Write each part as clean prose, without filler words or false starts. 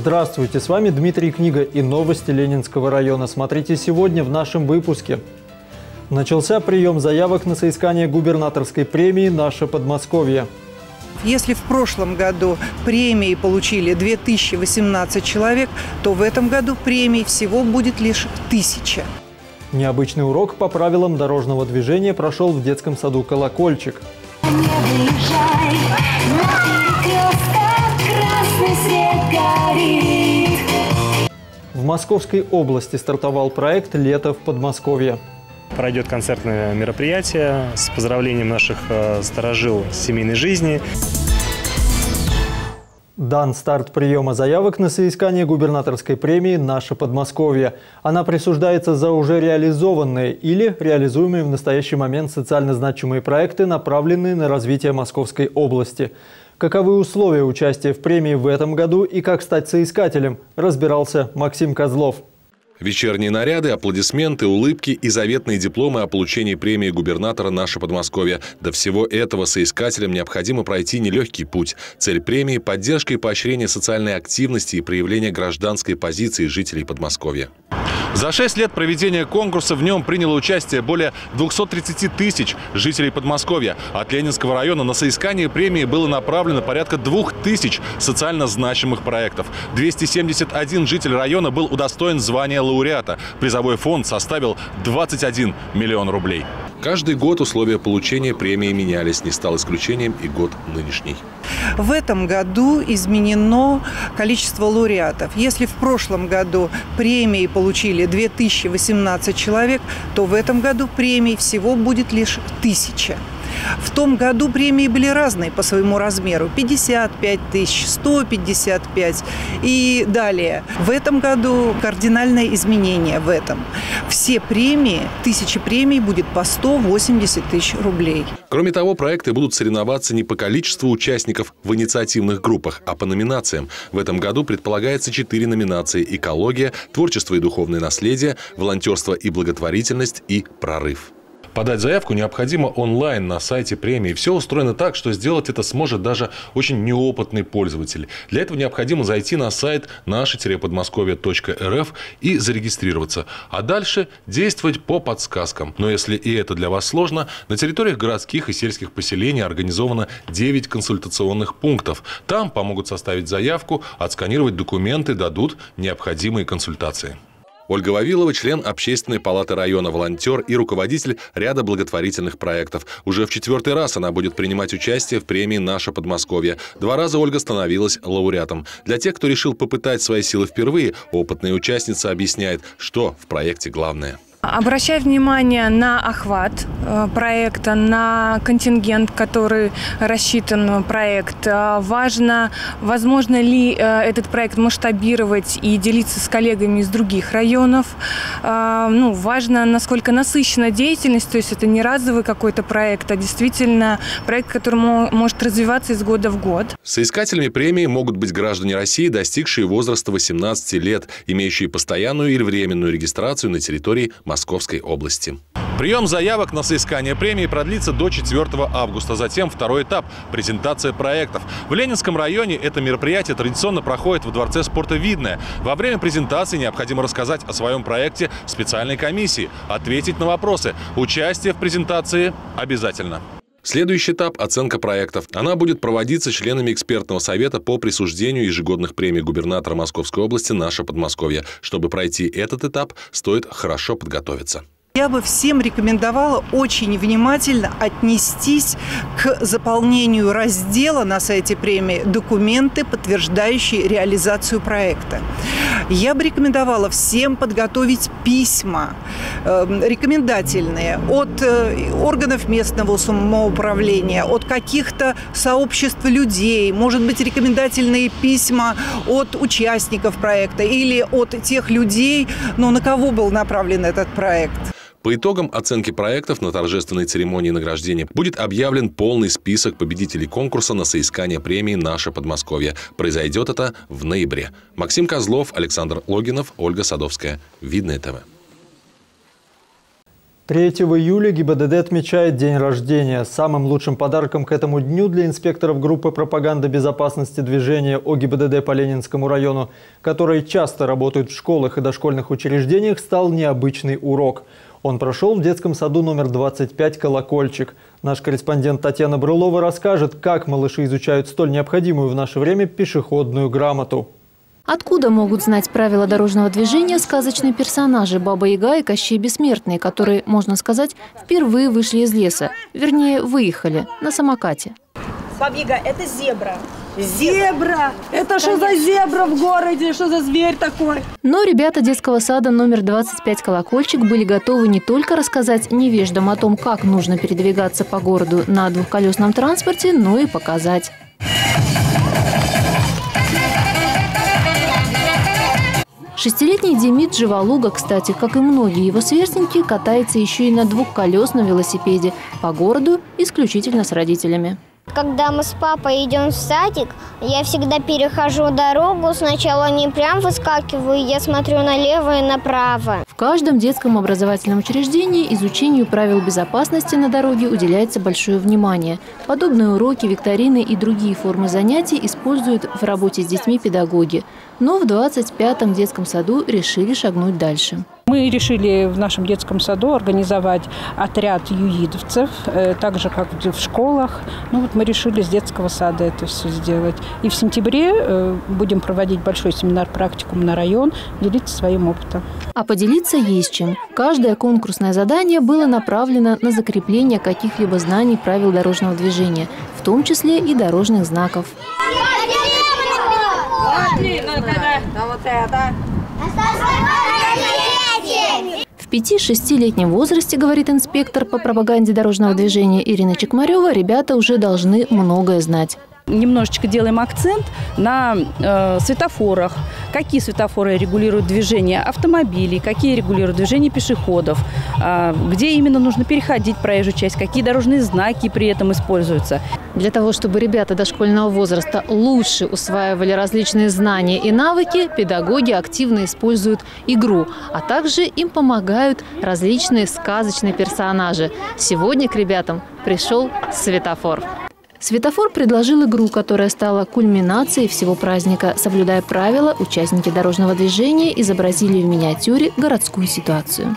Здравствуйте, с вами Дмитрий Книга и новости Ленинского района. Смотрите сегодня в нашем выпуске. Начался прием заявок на соискание губернаторской премии «Наше Подмосковье». Если в прошлом году премии получили 2018 человек, то в этом году премий всего будет лишь 1000. Необычный урок по правилам дорожного движения прошел в детском саду «Колокольчик». В Московской области стартовал проект «Лето в Подмосковье». Пройдет концертное мероприятие с поздравлением наших старожил семейной жизни. Дан старт приема заявок на соискание губернаторской премии «Наше Подмосковье». Она присуждается за уже реализованные или реализуемые в настоящий момент социально значимые проекты, направленные на развитие Московской области. Каковы условия участия в премии в этом году и как стать соискателем, разбирался Максим Козлов. Вечерние наряды, аплодисменты, улыбки и заветные дипломы о получении премии губернатора «Наше Подмосковье». До всего этого соискателям необходимо пройти нелегкий путь. Цель премии – поддержка и поощрение социальной активности и проявление гражданской позиции жителей Подмосковья. За 6 лет проведения конкурса в нем приняло участие более 230 тысяч жителей Подмосковья. От Ленинского района на соискание премии было направлено порядка 2000 социально значимых проектов. 271 житель района был удостоен звания лауреата. Призовой фонд составил 21 миллион рублей. Каждый год условия получения премии менялись. Не стал исключением и год нынешний. В этом году изменено количество лауреатов. Если в прошлом году премии получили 2018 человек, то в этом году премий всего будет лишь 1000. В том году премии были разные по своему размеру. 55 тысяч, 155 и далее. В этом году кардинальное изменение в этом. Все премии, 1000 премий будет по 180 тысяч рублей. Кроме того, проекты будут соревноваться не по количеству участников в инициативных группах, а по номинациям. В этом году предполагается 4 номинации: экология, творчество и духовное наследие, волонтерство и благотворительность и прорыв. Подать заявку необходимо онлайн на сайте премии. Все устроено так, что сделать это сможет даже очень неопытный пользователь. Для этого необходимо зайти на сайт наше-подмосковье.рф и зарегистрироваться. А дальше действовать по подсказкам. Но если и это для вас сложно, на территориях городских и сельских поселений организовано 9 консультационных пунктов. Там помогут составить заявку, отсканировать документы, дадут необходимые консультации. Ольга Вавилова – член Общественной палаты района, волонтер и руководитель ряда благотворительных проектов. Уже в 4-й раз она будет принимать участие в премии «Наше Подмосковье». 2 раза Ольга становилась лауреатом. Для тех, кто решил попытать свои силы впервые, опытная участница объясняет, что в проекте главное. Обращая внимание на охват проекта, на контингент, который рассчитан проект. Важно, возможно ли этот проект масштабировать и делиться с коллегами из других районов. Важно, насколько насыщена деятельность, то есть это не разовый какой-то проект, а действительно проект, который может развиваться из года в год. Соискателями премии могут быть граждане России, достигшие возраста 18 лет, имеющие постоянную или временную регистрацию на территории Московской области. Прием заявок на соискание премии продлится до 4 августа. Затем 2-й этап – презентация проектов. В Ленинском районе это мероприятие традиционно проходит в Дворце спорта «Видное». Во время презентации необходимо рассказать о своем проекте специальной комиссии, ответить на вопросы. Участие в презентации обязательно. Следующий этап – оценка проектов. Она будет проводиться членами экспертного совета по присуждению ежегодных премий губернатора Московской области «Наше Подмосковье». Чтобы пройти этот этап, стоит хорошо подготовиться. Я бы всем рекомендовала очень внимательно отнестись к заполнению раздела на сайте премии «Документы, подтверждающие реализацию проекта». Я бы рекомендовала всем подготовить письма рекомендательные от органов местного самоуправления, от каких-то сообществ людей, может быть, рекомендательные письма от участников проекта или от тех людей, на кого был направлен этот проект. По итогам оценки проектов на торжественной церемонии награждения будет объявлен полный список победителей конкурса на соискание премии «Наше Подмосковье». Произойдет это в ноябре. Максим Козлов, Александр Логинов, Ольга Садовская. Видное ТВ. 3 июля ГИБДД отмечает день рождения. Самым лучшим подарком к этому дню для инспекторов группы пропаганды безопасности движения ОГИБДД по Ленинскому району, которые часто работают в школах и дошкольных учреждениях, стал необычный урок. Он прошел в детском саду номер 25 «Колокольчик». Наш корреспондент Татьяна Брылова расскажет, как малыши изучают столь необходимую в наше время пешеходную грамоту. Откуда могут знать правила дорожного движения сказочные персонажи Баба-Яга и Кощей Бессмертный, которые, можно сказать, впервые вышли из леса, вернее, выехали на самокате? Баба-Яга – это зебра. Зебра! Это что за зебра в городе? Что за зверь такой? Но ребята детского сада номер 25 «Колокольчик» были готовы не только рассказать невеждам о том, как нужно передвигаться по городу на двухколесном транспорте, но и показать. Шестилетний Демид Живолуга, кстати, как и многие его сверстники, катается еще и на двухколесном велосипеде по городу исключительно с родителями. Когда мы с папой идем в садик, я всегда перехожу дорогу. Сначала не прям выскакиваю, я смотрю налево и направо. В каждом детском образовательном учреждении изучению правил безопасности на дороге уделяется большое внимание. Подобные уроки, викторины и другие формы занятий используют в работе с детьми педагоги. Но в 25-м детском саду решили шагнуть дальше. Мы решили в нашем детском саду организовать отряд юидовцев, так же, как в школах. Мы решили с детского сада это все сделать. И в сентябре будем проводить большой семинар-практикум на район, делиться своим опытом. А поделиться есть чем. Каждое конкурсное задание было направлено на закрепление каких-либо знаний правил дорожного движения, в том числе и дорожных знаков. В 5-6-летнем возрасте, говорит инспектор по пропаганде дорожного движения Ирина Чекмарева, ребята уже должны многое знать. Немножечко делаем акцент на светофорах. Какие светофоры регулируют движение автомобилей, какие регулируют движение пешеходов, где именно нужно переходить проезжую часть, какие дорожные знаки при этом используются. Для того, чтобы ребята дошкольного возраста лучше усваивали различные знания и навыки, педагоги активно используют игру, а также им помогают различные сказочные персонажи. Сегодня к ребятам пришел светофор. Светофор предложил игру, которая стала кульминацией всего праздника. Соблюдая правила, участники дорожного движения изобразили в миниатюре городскую ситуацию.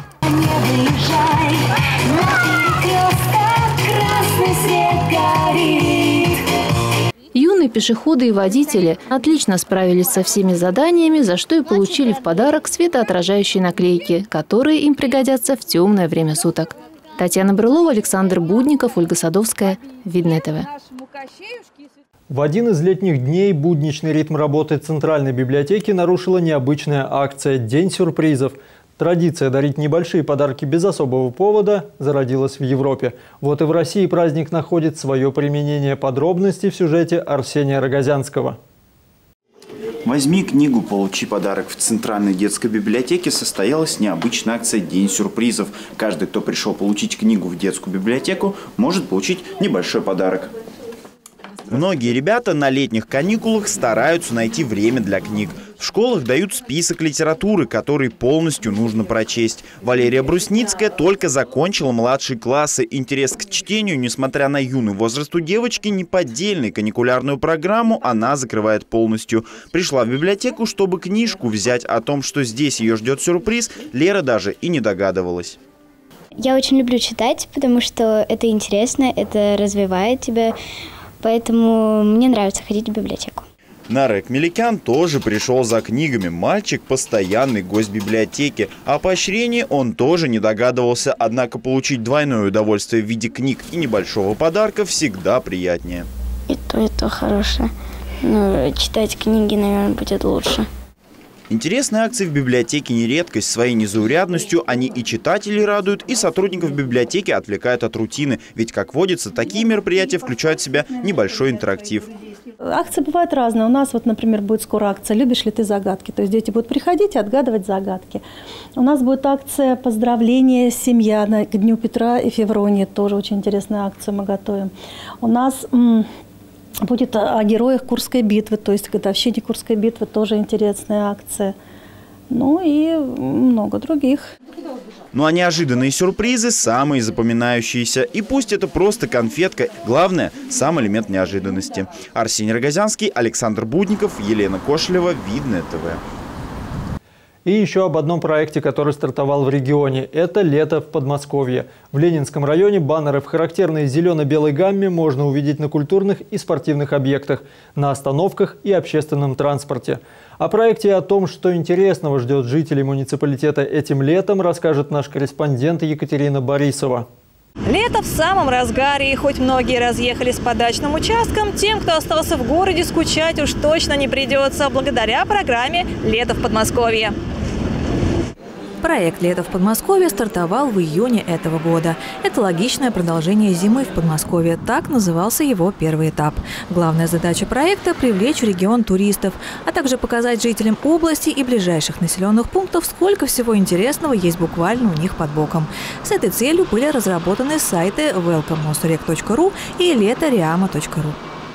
Юные пешеходы и водители отлично справились со всеми заданиями, за что и получили в подарок светоотражающие наклейки, которые им пригодятся в темное время суток. Татьяна Брылова, Александр Будников, Ольга Садовская, Видное ТВ. В один из летних дней будничный ритм работы Центральной библиотеки нарушила необычная акция «День сюрпризов». Традиция дарить небольшие подарки без особого повода зародилась в Европе. Вот и в России праздник находит свое применение. Подробности в сюжете Арсения Рогозянского. «Возьми книгу, получи подарок». В Центральной детской библиотеке состоялась необычная акция «День сюрпризов». Каждый, кто пришел получить книгу в детскую библиотеку, может получить небольшой подарок. Многие ребята на летних каникулах стараются найти время для книг. В школах дают список литературы, который полностью нужно прочесть. Валерия Брусницкая только закончила младшие классы. Интерес к чтению, несмотря на юный возраст у девочки, неподдельный. Каникулярную программу она закрывает полностью. Пришла в библиотеку, чтобы книжку взять. О том, что здесь ее ждет сюрприз, Лера даже и не догадывалась. Я очень люблю читать, потому что это интересно, это развивает тебя. Поэтому мне нравится ходить в библиотеку. Нарек Меликян тоже пришел за книгами. Мальчик – постоянный гость библиотеки. О поощрении он тоже не догадывался. Однако получить двойное удовольствие в виде книг и небольшого подарка всегда приятнее. И то хорошее. Но читать книги, наверное, будет лучше. Интересные акции в библиотеке не редкость. Своей незаурядностью они и читателей радуют, и сотрудников библиотеки отвлекают от рутины. Ведь, как водится, такие мероприятия включают в себя небольшой интерактив. Акции бывают разные. У нас, например, будет скоро акция «Любишь ли ты загадки?». То есть дети будут приходить и отгадывать загадки. У нас будет акция «Поздравления семья» к Дню Петра и Февронии. Тоже очень интересная акция мы готовим. У нас будет о героях Курской битвы, то есть годовщине Курской битвы, тоже интересная акция. Ну и много других. Ну а неожиданные сюрпризы самые запоминающиеся. И пусть это просто конфетка, главное – сам элемент неожиданности. Арсений Рогозянский, Александр Будников, Елена Кошелева, Видное ТВ. И еще об одном проекте, который стартовал в регионе. Это «Лето в Подмосковье». В Ленинском районе баннеры в характерной зелено-белой гамме можно увидеть на культурных и спортивных объектах, на остановках и общественном транспорте. О проекте и о том, что интересного ждет жителей муниципалитета этим летом, расскажет наш корреспондент Екатерина Борисова. Лето в самом разгаре, и хоть многие разъехались по дачным участкам, тем, кто остался в городе, скучать уж точно не придется благодаря программе «Лето в Подмосковье». Проект «Лето в Подмосковье» стартовал в июне этого года. Это логичное продолжение зимы в Подмосковье. Так назывался его первый этап. Главная задача проекта – привлечь в регион туристов, а также показать жителям области и ближайших населенных пунктов, сколько всего интересного есть буквально у них под боком. С этой целью были разработаны сайты welcomemosurek.ru и letoreama.ru.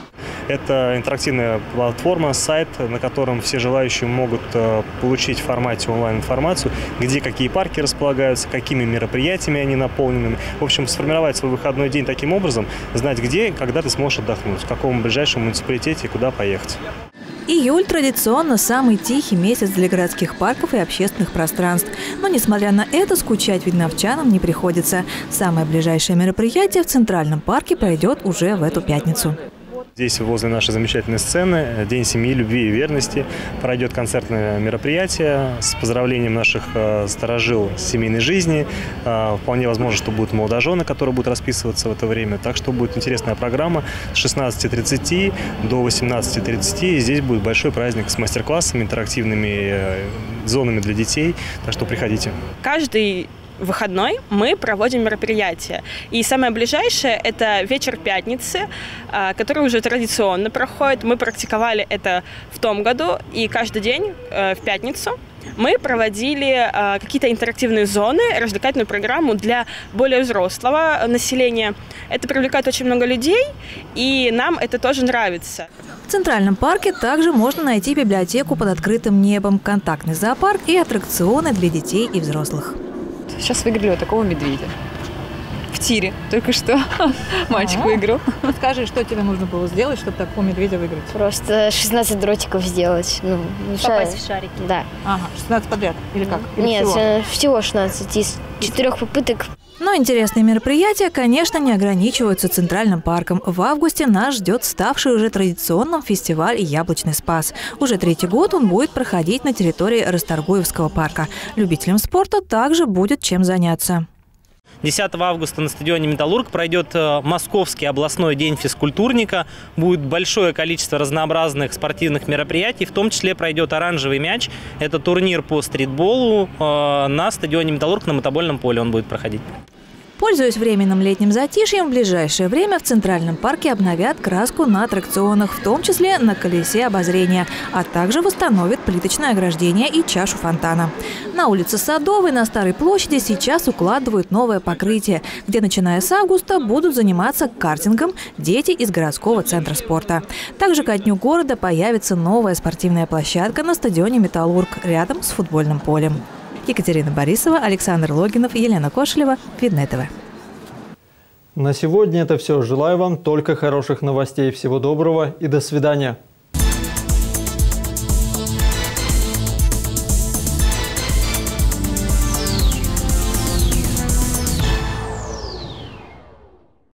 Это интерактивная платформа, сайт, на котором все желающие могут получить в формате онлайн-информацию, где какие парки располагаются, какими мероприятиями они наполнены. В общем, сформировать свой выходной день таким образом, знать где и когда ты сможешь отдохнуть, в каком ближайшем муниципалитете и куда поехать. Июль традиционно самый тихий месяц для городских парков и общественных пространств. Но, несмотря на это, скучать видновчанам не приходится. Самое ближайшее мероприятие в Центральном парке пройдет уже в эту пятницу. Здесь, возле нашей замечательной сцены, День семьи, любви и верности, пройдет концертное мероприятие с поздравлением наших старожил семейной жизни. Вполне возможно, что будут молодожены, которые будут расписываться в это время. Так что будет интересная программа с 16:30 до 18:30. Здесь будет большой праздник с мастер-классами, интерактивными зонами для детей. Так что приходите. Каждый выходной мы проводим мероприятия. И самое ближайшее – это вечер пятницы, который уже традиционно проходит. Мы практиковали это в том году, и каждый день в пятницу мы проводили какие-то интерактивные зоны, развлекательную программу для более взрослого населения. Это привлекает очень много людей, и нам это тоже нравится. В Центральном парке также можно найти библиотеку под открытым небом, контактный зоопарк и аттракционы для детей и взрослых. Сейчас выиграли вот такого медведя. В тире. Только что мальчик выиграл. Скажи, что тебе нужно было сделать, чтобы такого медведя выиграть? Просто 16 дротиков сделать. Попасть в шарики. Да. Ага, 16 подряд? Или как? Или Нет, всего 16. Из 4 попыток. Но интересные мероприятия, конечно, не ограничиваются Центральным парком. В августе нас ждет ставший уже традиционным фестиваль «Яблочный спас». Уже 3-й год он будет проходить на территории Расторгуевского парка. Любителям спорта также будет чем заняться. 10 августа на стадионе «Металлург» пройдет Московский областной день физкультурника. Будет большое количество разнообразных спортивных мероприятий. В том числе пройдет оранжевый мяч. Это турнир по стритболу на стадионе «Металлург» на мотобольном поле он будет проходить. Пользуясь временным летним затишьем, в ближайшее время в Центральном парке обновят краску на аттракционах, в том числе на колесе обозрения, а также восстановят плиточное ограждение и чашу фонтана. На улице Садовой на Старой площади сейчас укладывают новое покрытие, где, начиная с августа, будут заниматься картингом дети из городского центра спорта. Также ко дню города появится новая спортивная площадка на стадионе «Металлург» рядом с футбольным полем. Екатерина Борисова, Александр Логинов, Елена Кошелева, Видное ТВ. На сегодня это все. Желаю вам только хороших новостей. Всего доброго и до свидания.